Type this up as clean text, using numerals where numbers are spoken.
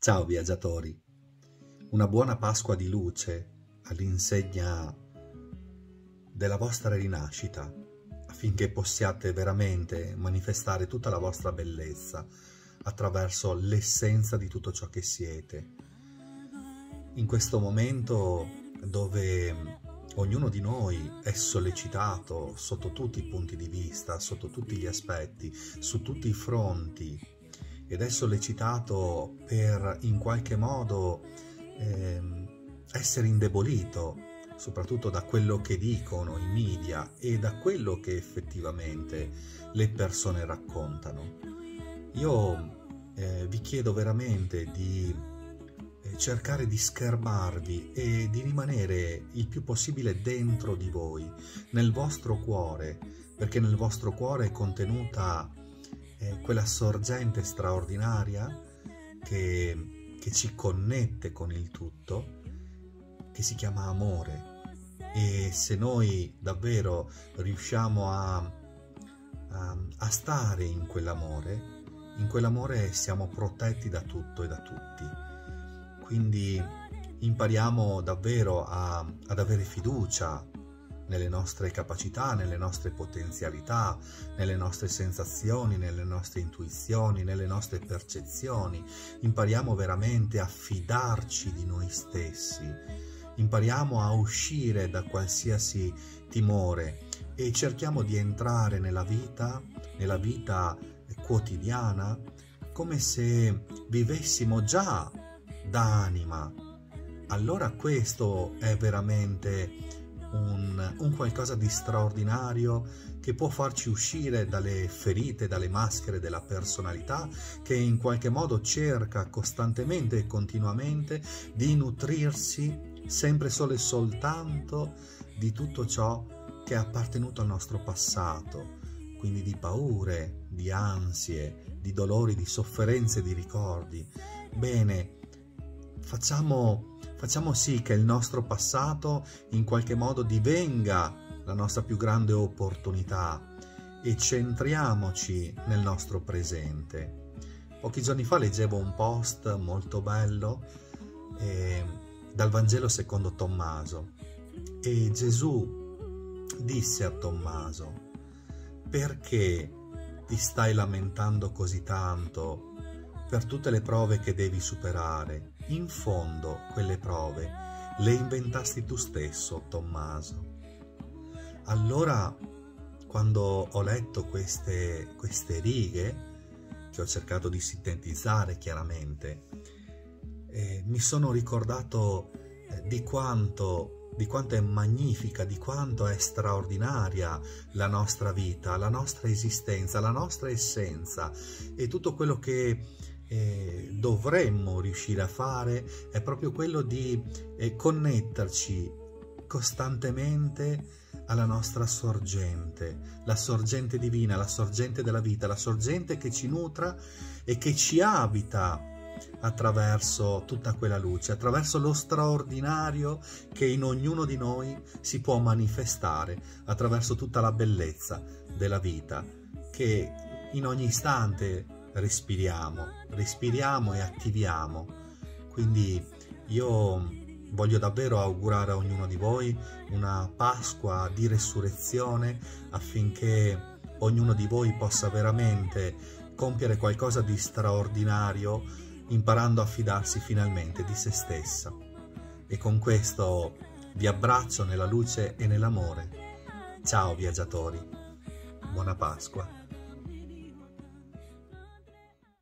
Ciao viaggiatori, una buona Pasqua di luce all'insegna della vostra rinascita, affinché possiate veramente manifestare tutta la vostra bellezza attraverso l'essenza di tutto ciò che siete. In questo momento dove ognuno di noi è sollecitato sotto tutti i punti di vista, sotto tutti gli aspetti, su tutti i fronti, ed è sollecitato per in qualche modo essere indebolito, soprattutto da quello che dicono i media e da quello che effettivamente le persone raccontano. Io vi chiedo veramente di cercare di schermarvi e di rimanere il più possibile dentro di voi, nel vostro cuore, perché nel vostro cuore è contenuta quella sorgente straordinaria che ci connette con il tutto, che si chiama amore. E se noi davvero riusciamo a stare in quell'amore siamo protetti da tutto e da tutti. Quindi impariamo davvero ad avere fiducia nelle nostre capacità, nelle nostre potenzialità, nelle nostre sensazioni, nelle nostre intuizioni, nelle nostre percezioni. Impariamo veramente a fidarci di noi stessi. Impariamo a uscire da qualsiasi timore e cerchiamo di entrare nella vita quotidiana, come se vivessimo già da anima. Allora questo è veramente un qualcosa di straordinario che può farci uscire dalle ferite, dalle maschere della personalità che in qualche modo cerca costantemente e continuamente di nutrirsi sempre solo e soltanto di tutto ciò che è appartenuto al nostro passato, quindi di paure, di ansie, di dolori, di sofferenze, di ricordi. Bene, facciamo sì che il nostro passato in qualche modo divenga la nostra più grande opportunità e centriamoci nel nostro presente. Pochi giorni fa leggevo un post molto bello dal Vangelo secondo Tommaso, e Gesù disse a Tommaso: perché ti stai lamentando così tanto per tutte le prove che devi superare? In fondo quelle prove le inventasti tu stesso, Tommaso. Allora, quando ho letto queste righe, che ho cercato di sintetizzare chiaramente, mi sono ricordato di quanto è magnifica, di quanto è straordinaria la nostra vita, la nostra esistenza, la nostra essenza, e tutto quello che dovremmo riuscire a fare è proprio quello di connetterci costantemente alla nostra sorgente, la sorgente divina, la sorgente della vita, la sorgente che ci nutra e che ci abita attraverso tutta quella luce, attraverso lo straordinario che in ognuno di noi si può manifestare, attraverso tutta la bellezza della vita che in ogni istante respiriamo e attiviamo. Quindi io voglio davvero augurare a ognuno di voi una Pasqua di resurrezione, affinché ognuno di voi possa veramente compiere qualcosa di straordinario, imparando a fidarsi finalmente di se stessa. E con questo vi abbraccio nella luce e nell'amore. Ciao viaggiatori, buona Pasqua.